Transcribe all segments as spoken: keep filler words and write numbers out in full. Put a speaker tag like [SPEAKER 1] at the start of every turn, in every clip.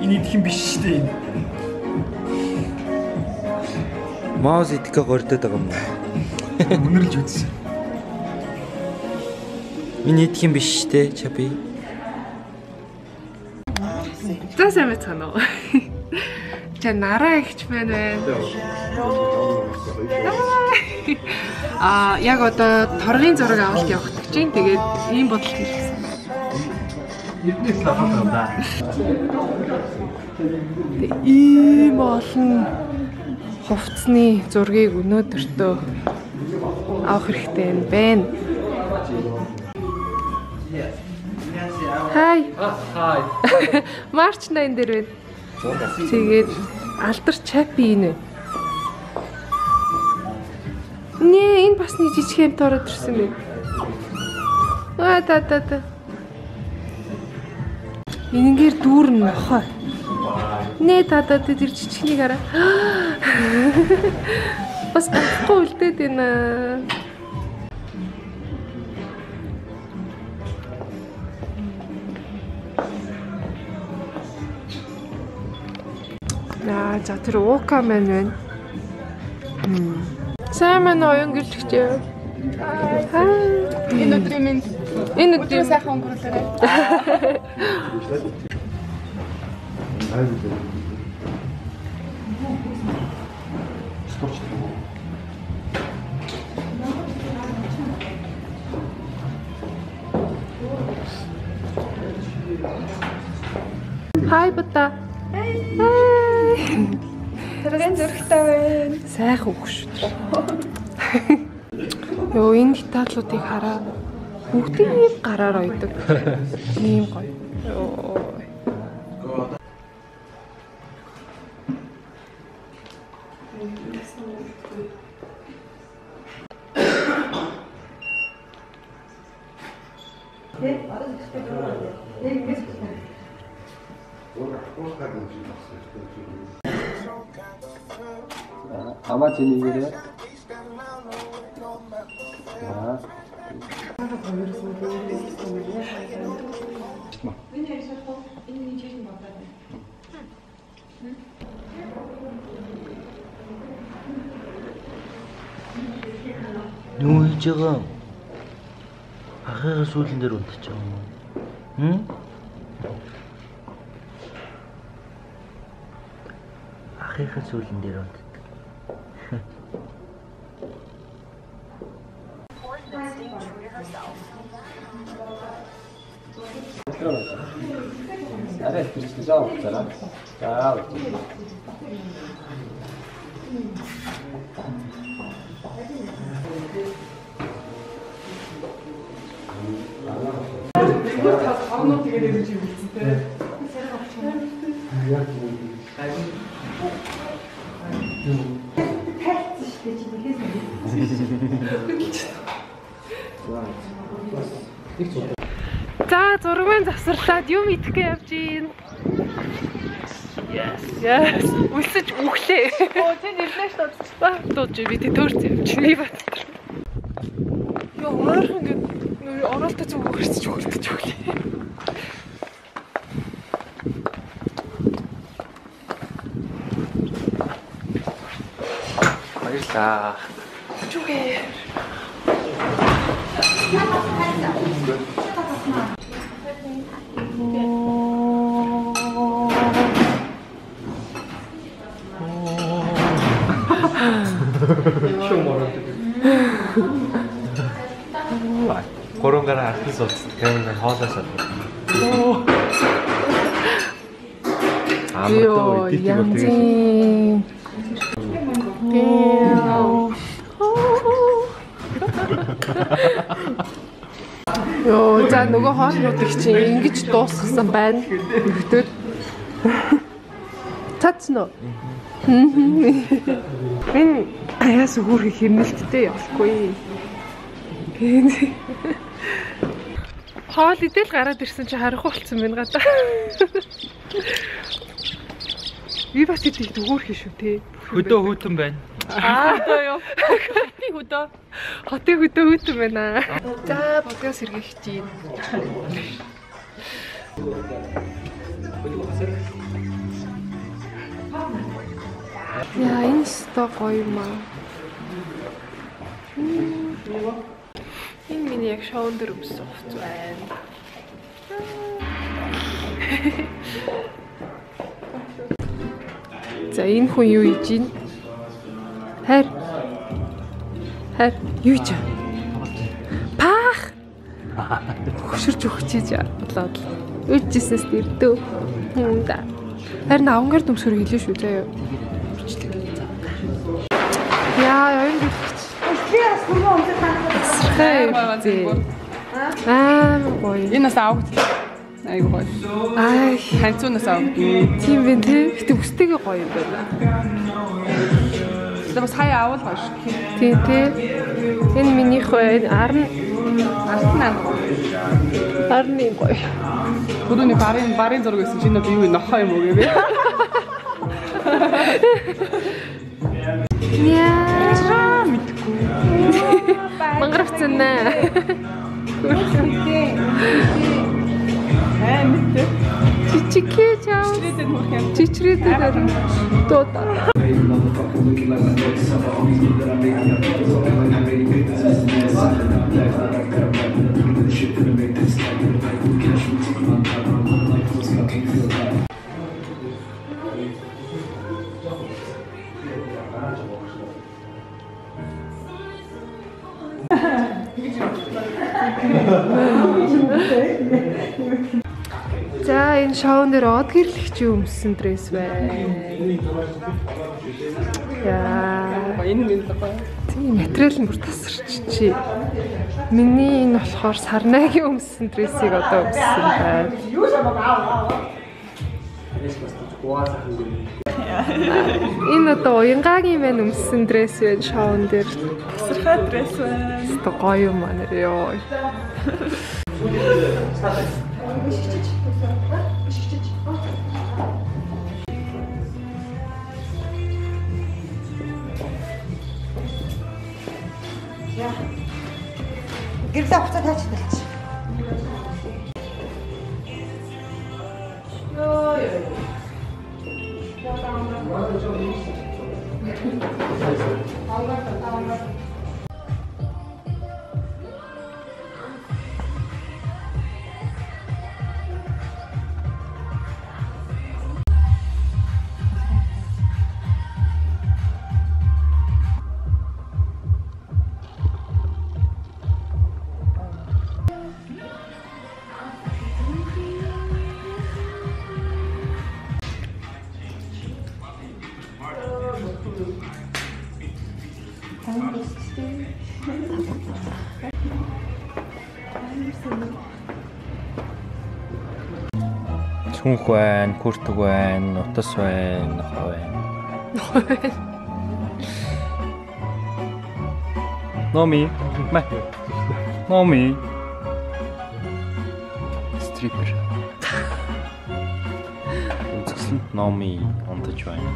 [SPEAKER 1] Миний идэх юм биш шүү дээ энэ.
[SPEAKER 2] Маус идэхэ гордод байгаа юм уу?
[SPEAKER 1] Үнэрлж үзсэн.
[SPEAKER 2] Миний идэх юм биш шүү дээ, чаби.
[SPEAKER 3] За сайн байцгаана уу? Ча нараа ихч байна байна. Аа яг одоо торгын зураг авалт явах гэж байна. Тэгээд ийм бодолт хийсэн.
[SPEAKER 1] Эднээс л авах юм да.
[SPEAKER 3] Ийм олон хувцсны зургийг өнөөдөртөө авах хэрэгтэй юм байна. Хай.
[SPEAKER 1] Хай.
[SPEAKER 3] Марч найн дээр байна. Тэгээд алдар чапи инэ. Нэ энэ бас нэг жижиг юм тоороод ирсэн бэ. Аа та та та. Энэгээр дүүрэн нохой. Нэ та та тэр жижигнийг хараа. Бас авахгүй үлдээд байна. За за тэр уука маань байна. Сайн маань оюун гэлчтэй. Энэ өдрийн минь энэ өдрийн сайхан өнгөрүүлээрэй. Хай бата.
[SPEAKER 4] Тэрэн зөрхтэй байна.
[SPEAKER 3] Сайхан үг шүү. Йоо энэ гитарлуудыг хараа. Бүгдийг гараар ойдог. Ийм гоё. Йоо.
[SPEAKER 1] Ама чинийгээрээ. Аа.
[SPEAKER 2] Юу хийж байгаа? Ахыгаа сүүлэн дээр унтчих юм уу? Хм? Ахыгаа сүүлэн дээр унтчих.
[SPEAKER 1] Арай тийч жаа уцаараа. За уцаа.
[SPEAKER 3] Тавнууд тэгээд ирж ирсэн те.
[SPEAKER 1] Яг
[SPEAKER 3] За зургийн завсарлаад юм идэхгүй явж гин. Yes. Yes. Үлсэж үхлээ. Оо тийм ирлээ шүү дээ. Дууж би тэ төрц явж би бат. Йоо ойрхон ингэ оролтоо зүг өгөрсөж өгөртөж өглөө.
[SPEAKER 2] Баярлалаа.
[SPEAKER 3] Чүгээр.
[SPEAKER 2] Коронгараа артис ууц. Камераа хоолоосоо.
[SPEAKER 3] Амтаа идэх юм тэгээд. Йоо, за нөгөө хоолнуудыг чинь ингэж дуусгасан байна. Өгтөд. Цацно. Энэ аяас хүүрхий хэмнэлттэй явахгүй. Хоол идэл гараад ирсэн чи харахгүй болсон байна гадаа. Би бас идэх хүүрхий шүү те.
[SPEAKER 2] Хөдөө хөтөн байна.
[SPEAKER 3] Аа одоо юу? Хотын хөдөө. Хотын хөдөө хөтөн байна. За подкаст сэргийгч юм. Яа, энэ сто гоё юм аа. Энэ миний яг шоун дээр өмссөн хувц байна. За энэ хүн юу хийж байна? Хайр. Хайр юу хийж байна? Пах. Хөшөрч өгчээж бодлоо. Үйжсэнээс дэрдөө. Хүн да. Харин авангаар дөмсгөр хэлээ шүү заяа. Яа, юу гэж.
[SPEAKER 4] Яас хүрмөө өмсөх
[SPEAKER 3] Хээ. Аа, гоё.
[SPEAKER 5] Энэ нас авах. Айгуу гоё.
[SPEAKER 3] Ай,
[SPEAKER 5] Ханцуунаас авах.
[SPEAKER 3] тийм вэ те. Гэтэ өстэйгээ гоё юм байна.
[SPEAKER 5] Тэгээ бас хаяа авал гоё шүү.
[SPEAKER 3] Тийм те. Энэ минийх бай. Арн
[SPEAKER 5] Артнаа.
[SPEAKER 3] арны гоё.
[SPEAKER 5] Түрүүний барын барын зураг байсан чинь одоо юу нохоо юм уу гээ.
[SPEAKER 3] Яа, мэдгүй. Мангаравцсан наа.
[SPEAKER 5] Аа мэдээ.
[SPEAKER 3] Чичикээ чаа. Чичрээдээ харин дуудаа. За энэ шоун дээр од гэрлэгч өмссөн дресс байна. Яа,
[SPEAKER 5] Энэ минь гоё.
[SPEAKER 3] тийм материал нь бүр тасарч чи. Миний энэ болохоор сарнагийн өмссөн дрессийг одоо өмссөн байна. Энэ одоо уянгагийн мэн өмссөн дресс байна шоун дээр.
[SPEAKER 5] Тасархай дресс байна.
[SPEAKER 3] Тэ гоё юм аа нэр ёо.
[SPEAKER 4] Гэрлээ хуцаа тааж талч.
[SPEAKER 2] Цүнх байна, хүртэг байна, нутас байна, нохой байна. Номи. Мэ. Номи. Стрипер. Үзсэн номи ондож байна.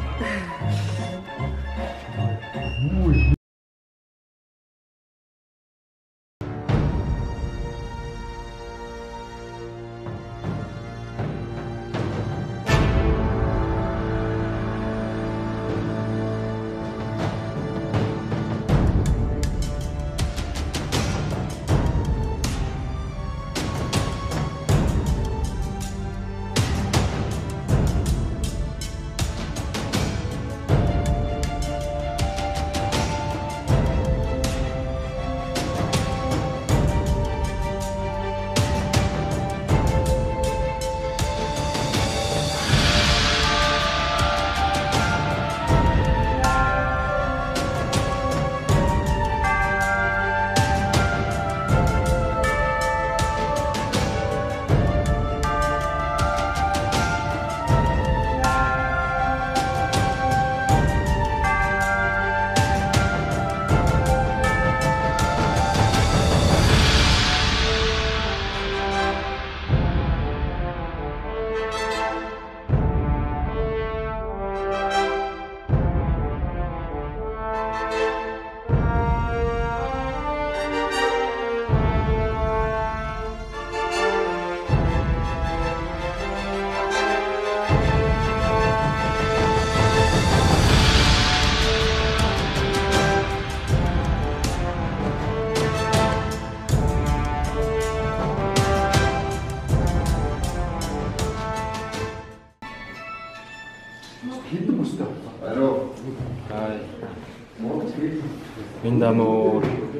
[SPEAKER 2] Миндамо.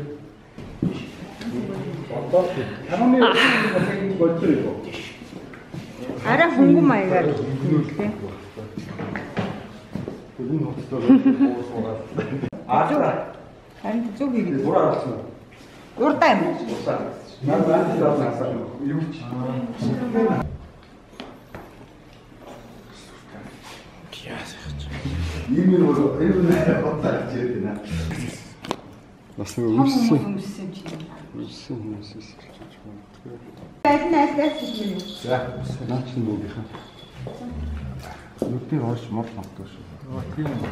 [SPEAKER 4] Арай хөнгөн маягаар. Харин зөв хийгээд. Урдаа юм.
[SPEAKER 1] Бас нэг өмссөн.
[SPEAKER 4] Өмссөн чи.
[SPEAKER 1] Өмссөн хүмүүсээс.
[SPEAKER 4] Байд найдаас хэлээ.
[SPEAKER 1] За, наач нь бүгийнхаа. Нүдний хойш мод магтаж шүү. Тийм үү.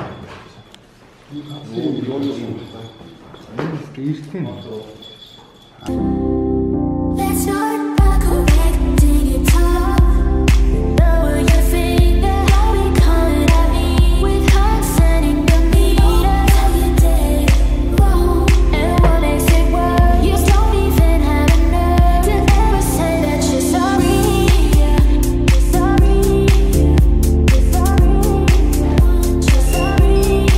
[SPEAKER 6] Let's start by correcting your talk. Lower your finger, don't be coming at me with hot sending the meter. Tell you did wrong, and what makes it worse? You don't even have a nerve to ever say that you're sorry. You're sorry. You're sorry. You're sorry.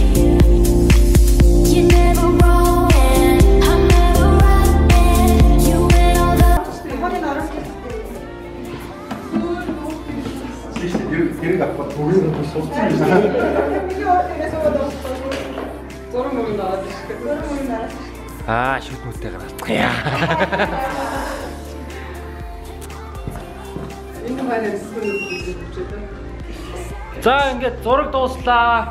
[SPEAKER 6] You're never wrong, and I'm never right, and you ain't all the.
[SPEAKER 1] Гэрэг авах бүгд нь суулцсан юм.
[SPEAKER 5] Зураг мөрөнд аваад шүү.
[SPEAKER 2] Аа, шүд нүдтэй гараад.
[SPEAKER 5] Энэ маань эсвэл үзэж байна.
[SPEAKER 2] За, ингээд зураг дууслаа.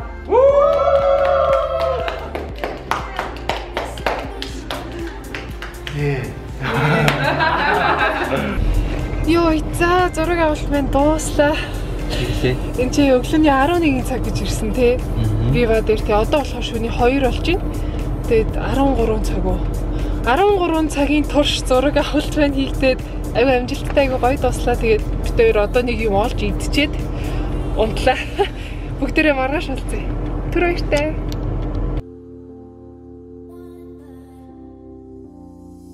[SPEAKER 3] Йоо, за зураг авалт маань дууслаа.
[SPEAKER 2] Тэглээ.
[SPEAKER 3] Энд чи өглөөний арван нэгэн цаг гэж ирсэн тий. Би ба дээр тий одоо болохоор шөнийн хоёр болж байна. Тэгээд арван гурван цаг уу. арван гурван цагийн турш зураг авалт маань хийгдээд аюу амжилттай аюу гоё дууслаа. Тэгээд бид хоёр одоо нэг юм олж идчихэд унтлаа. Бүгдээрээ маргааш олцъя. Түр баяртай.